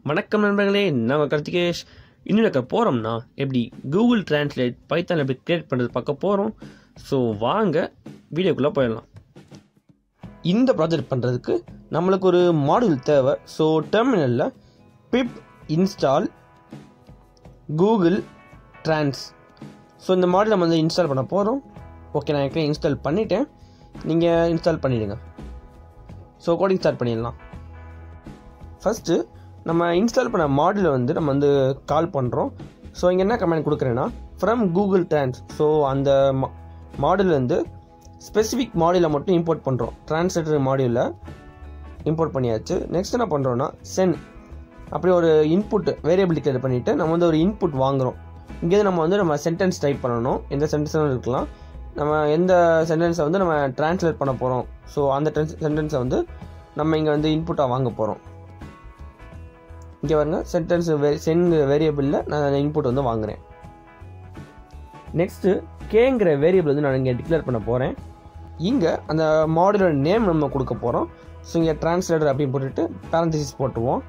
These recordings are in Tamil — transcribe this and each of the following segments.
வணக்கம் நண்பர்களே, நம்ம கார்த்திகேஷ். இன்னும் போகிறோம்னா எப்படி கூகுள் டிரான்ஸ்லேட் பைத்தான் எப்படி கிரியேட் பண்ணுறது பார்க்க போகிறோம். ஸோ வாங்க வீடியோக்குள்ளே போயிடலாம். இந்த ப்ராஜெக்ட் பண்ணுறதுக்கு நம்மளுக்கு ஒரு மாடியூல் தேவை. ஸோ டெர்மினலில் pip install Google trans. So இந்த மாடியூல் நம்ம வந்து இன்ஸ்டால் பண்ண போகிறோம். ஓகே, நான் ஏற்கனவே இன்ஸ்டால் பண்ணிவிட்டேன், நீங்கள் இன்ஸ்டால் பண்ணிவிடுங்க. ஸோ கோடிங் ஸ்டார்ட் பண்ணிடலாம். ஃபஸ்ட்டு நம்ம இன்ஸ்டால் பண்ண மாடியூலை வந்து நம்ம வந்து கால் பண்ணுறோம். ஸோ இங்கே என்ன கமெண்ட் கொடுக்குறேன்னா ஃப்ரம் கூகுள் ட்ரான்ஸ். ஸோ அந்த மாடியூல் வந்து ஸ்பெசிஃபிக் மாடியூலை மட்டும் இம்போர்ட் பண்ணுறோம். ட்ரான்ஸ்லேட்டர் மாடியூலில் இம்போர்ட் பண்ணியாச்சு. நெக்ஸ்ட் என்ன பண்ணுறோன்னா சென்ட் அப்படி ஒரு இன்புட் வேரியபிள் டிக்ளேர் பண்ணிவிட்டு நம்ம வந்து ஒரு இன்புட் வாங்குகிறோம். இங்கேருந்து நம்ம சென்டென்ஸ் டைப் பண்ணணும். எந்த சென்டென்ஸும் இருக்கலாம். நம்ம எந்த சென்டென்ஸை வந்து நம்ம ட்ரான்ஸ்லேட் பண்ண போகிறோம். ஸோ அந்த சென்டென்ஸை வந்து நம்ம இங்கே வந்து இன்புட்டாக வாங்க போகிறோம். இங்கே பாருங்க, சென்டென்ஸ் சென்ட் வேரியபிளில் நான் இன்புட் வந்து வாங்குகிறேன். நெக்ஸ்ட்டு கேங்கிற வேரியபிள் வந்து நான் இங்கே டிக்ளேர் பண்ண போகிறேன். இங்கே அந்த மாடியூலோட நேம் நம்ம கொடுக்க போகிறோம். ஸோ இங்கே ட்ரான்ஸ்லேட்டர் அப்படின்னு போட்டுட்டு பேரந்தசிஸ் போட்டுருவோம்.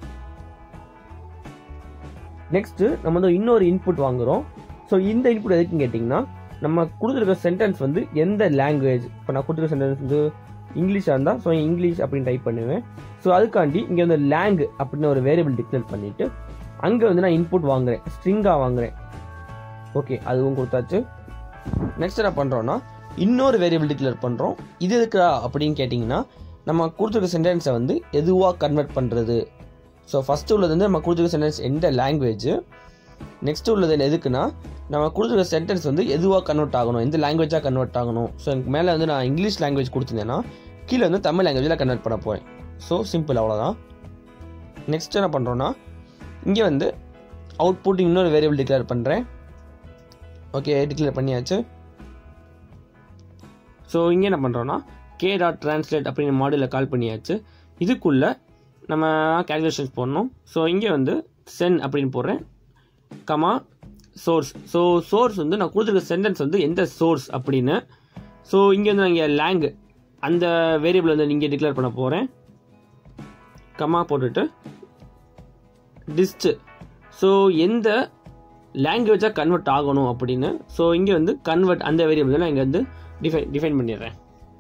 நெக்ஸ்ட்டு நம்ம வந்து இன்னொரு இன்புட் வாங்குகிறோம். ஸோ இந்த இன்புட் எதுக்குன்னு கேட்டிங்கன்னா, நம்ம கொடுத்துருக்க சென்டென்ஸ் வந்து எந்த லாங்குவேஜ், இப்போ நான் கொடுத்துருக்க சென்டென்ஸ் வந்து இங்கிலீஷாக இருந்தால் ஸோ இங்கிலீஷ் அப்படின்னு டைப் பண்ணுவேன். ஸோ அதுக்காண்டி இங்கே வந்து லேங் அப்படின்னு ஒரு வேரியபிள் டிக்ளேர் பண்ணிவிட்டு அங்கே வந்து நான் இன்புட் வாங்குகிறேன், ஸ்ட்ரிங்காக வாங்குகிறேன். ஓகே, அதுவும் கொடுத்தாச்சு. நெக்ஸ்ட் என்ன பண்ணுறோன்னா இன்னொரு வேரியபிள் டிக்ளேர் பண்ணுறோம். இது எதுக்குறா அப்படின்னு கேட்டிங்கன்னா, நம்ம கொடுத்துருக்க சென்டென்ஸை வந்து எதுவாக கன்வெர்ட் பண்ணுறது. ஸோ ஃபஸ்ட்டு உள்ளது வந்து நம்ம கொடுத்துருக்க சென்டென்ஸ் எந்த லாங்குவேஜ். நெக்ஸ்ட்டு உள்ளது எதுக்குன்னா, நம்ம கொடுத்துருக்க சென்டென்ஸ் வந்து எதுவாக கன்வெர்ட் ஆகணும், எந்த லாங்குவேஜாக கன்வெர்ட் ஆகணும். ஸோ எனக்கு மேலே வந்து நான் இங்கிலீஷ் லாங்குவேஜ் கொடுத்துருந்தேன்னா கீழே வந்து தமிழ் லாங்குவேஜில் கன்வெர்ட் பண்ண போகிறேன். ஸோ சிம்பிள், அவ்வளோதான். நெக்ஸ்ட் என்ன பண்ணுறோன்னா இங்கே வந்து அவுட்புட் இன்னொரு வேரியபிள் டிக்ளேர் பண்ணுறேன். ஓகே, டிக்ளேர் பண்ணியாச்சு. ஸோ இங்கே என்ன பண்ணுறோன்னா k.translate அப்படின்னு மாடியூலில் கால் பண்ணியாச்சு. இதுக்குள்ளே நம்ம கேல்குலேஷன்ஸ் போடணும். ஸோ இங்கே வந்து சென் அப்படின்னு போடுறேன், கமா சோர்ஸ். ஸோ சோர்ஸ் வந்து நான் கொடுத்துருக்க சென்டென்ஸ் வந்து எந்த சோர்ஸ் அப்படின்னு. ஸோ இங்கே வந்து நான் இங்கே லேங் அந்த வேரியபிள் வந்து இங்கே டிக்ளேர் பண்ண போகிறேன், கமா போட்டுட்டு டிஸ்ட். ஸோ எந்த லாங்குவேஜாக கன்வெர்ட் ஆகணும் அப்படின்னு. ஸோ இங்கே வந்து கன்வெர்ட் அந்த வேரியபிள் நான் இங்கே வந்து டிஃபைன் பண்ணிடுறேன்.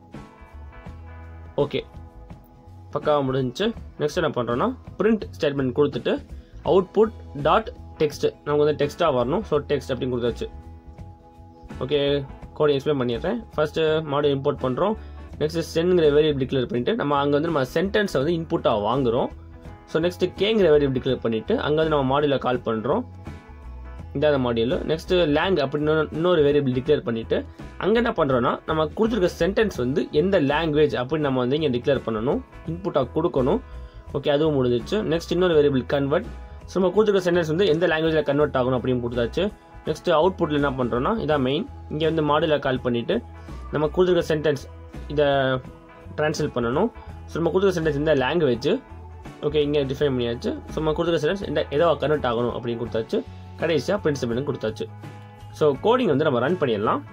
ஓகே, பக்காவாக முடிஞ்சிச்சு. நெக்ஸ்ட் என்ன பண்ணுறோன்னா பிரிண்ட் ஸ்டேட்மெண்ட் கொடுத்துட்டு அவுட்புட் டாட் டெக்ஸ்ட் நமக்கு வந்து டெக்ஸ்ட்டாக வரணும். ஸோ டெக்ஸ்ட் அப்படின்னு கொடுத்தாச்சு. ஓகே, கோட் எக்ஸ்பிளைன் பண்ணிடுறேன். ஃபர்ஸ்ட்டு மாடியூல் இம்போர்ட் பண்ணுறோம். நெக்ஸ்ட் சென்ங்கிற வேரியபிள் டிக்ளேர் பண்ணிவிட்டு அங்கே வந்து நம்ம சென்டென்ஸை வந்து இன்புட்டாக வாங்குகிறோம். ஸோ நெக்ஸ்ட் கேங்கிற வேரியபிள் டிக்ளேர் பண்ணிவிட்டு அங்கே வந்து நம்ம மாடியூலில் கால் பண்ணுறோம். இந்த மாடியூல் நெக்ஸ்ட் லேங் அப்படின்னு இன்னொரு வேரியபிள் டிக்ளேர் பண்ணிவிட்டு அங்கே என்ன பண்ணுறோன்னா நம்ம கொடுத்துருக்க சென்டென்ஸ் வந்து எந்த லாங்குவேஜ் அப்படின்னு நம்ம வந்து இங்கே டிக்ளேர் பண்ணணும், இன்புட்டாக கொடுக்கணும். ஓகே, அதுவும் முடிஞ்சிச்சு. நெக்ஸ்ட் இன்னொரு வேரியபிள் கன்வெர்ட். ஸோ நம்ம கொடுத்துருக்க சென்டென்ஸ் வந்து எந்த லாங்குவேஜில் கன்வெர்ட் ஆகணும் அப்படின்னு கொடுத்தாச்சு. நெக்ஸ்ட் அவுட்புட்டில் என்ன பண்ணுறோன்னா இதான் மெயின். இங்கே வந்து மாடியூலில் கால் பண்ணிவிட்டு நம்ம கொடுத்துருக்க சென்டென்ஸ் இதை ட்ரான்ஸ்லேட் பண்ணணும். ஸோ நம்ம கொடுத்துருக்க சென்டென்ஸ் இந்த லாங்குவேஜ். ஓகே, இங்கே டிஃபைன் பண்ணியாச்சு. ஸோ நம்ம கொடுத்துருக்க சென்டென்ஸ் எதோ கன்வெர்ட் ஆகணும் அப்படின்னு கொடுத்தாச்சு. கடைசியாக பிரிண்ட் ஸ்டேட்மெண்ட் கொடுத்தாச்சு. ஸோ கோடிங் வந்து நம்ம ரன் பண்ணிடலாம்.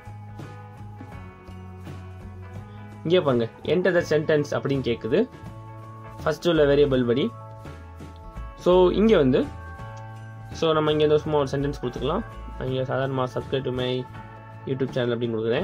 இங்கே பாருங்க, என்டர் த சென்டென்ஸ் அப்படின்னு கேட்குது ஃபர்ஸ்ட் உள்ள வேரியபிள் படி. ஸோ இங்கே வந்து நம்ம இங்கே சும்மா ஒரு சென்டென்ஸ் கொடுத்துக்கலாம். நான் இங்கே சாதாரணமாக subscribe to my YouTube channel அப்படின்னு கொடுக்குறேன்.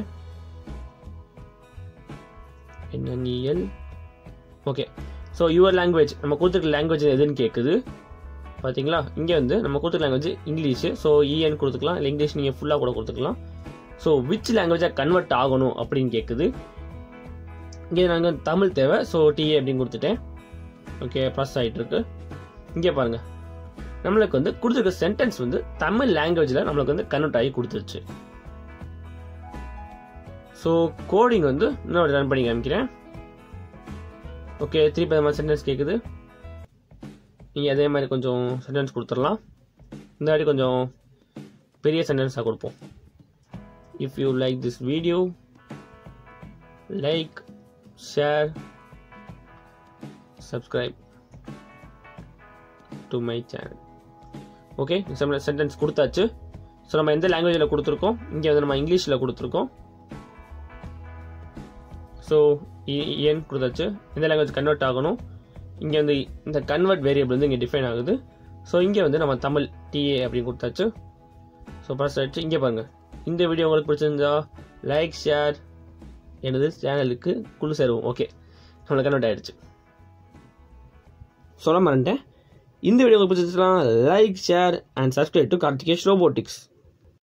NNEL. Okay, so your language நம்ம கொடுத்துருக்க லாங்குவேஜ் எதுன்னு கேட்குது. பார்த்தீங்களா, இங்கே வந்து நம்ம கொடுத்துருக்க லாங்குவேஜ் இங்கிலீஷு. ஸோ EN கொடுத்துக்கலாம், இல்லை இங்கிலீஷ் நீங்கள் ஃபுல்லாக கூட கொடுத்துக்கலாம். ஸோ விச் லாங்குவேஜாக கன்வெர்ட் ஆகணும் அப்படின்னு கேட்குது. இங்கே நாங்கள் தமிழ் தேவை. ஸோ TA அப்படின்னு கொடுத்துட்டேன். ஓகே, ப்ராசஸ் ஆகிட்டு இருக்கு. இங்கே பாருங்கள், நம்மளுக்கு வந்து கொடுத்துருக்க சென்டென்ஸ் வந்து தமிழ் லாங்குவேஜில் நம்மளுக்கு வந்து கன்வெர்ட் ஆகி கொடுத்துருச்சு. ஸோ கோடிங் வந்து இன்னொரு ரன் பண்ணி காமிக்கிறேன். ஓகே, திருப்பி அந்த மாதிரி சென்டென்ஸ் கேட்குது. நீங்கள் அதே மாதிரி கொஞ்சம் சென்டென்ஸ் கொடுத்துடலாம். இந்த வாட்டி கொஞ்சம் பெரிய சென்டென்ஸாக கொடுப்போம். If you like this video, like, share, subscribe to my channel. Okay, sentence கொடுத்தாச்சு. ஸோ நம்ம எந்த லாங்குவேஜில் கொடுத்துருக்கோம், இங்கே வந்து நம்ம இங்கிலீஷில் கொடுத்துருக்கோம். ஸோ EN கொடுத்தாச்சு. எந்த லாங்குவேஜ் கன்வெர்ட் ஆகணும், இங்கே வந்து இந்த கன்வெர்ட் வேரியபிள் வந்து இங்கே டிஃபைன் ஆகுது. ஸோ இங்கே வந்து நம்ம தமிழ் டிஏ அப்படின்னு கொடுத்தாச்சு. ஸோ ப்ரெஸ் ஆகிடுச்சு. இங்கே பாருங்கள், இந்த வீடியோ உங்களுக்கு பிடிச்சிருந்தா லைக் ஷேர் எனது சேனலுக்கு குழு சேருவோம். ஓகே, நம்மளுக்கு கன்வெர்ட் ஆகிடுச்சு. சொல்ல மறந்துட்டேன், இந்த வீடியோ உங்களுக்கு பிடிச்சிருந்துச்சுன்னா like share and subscribe to Karthikesh Robotics.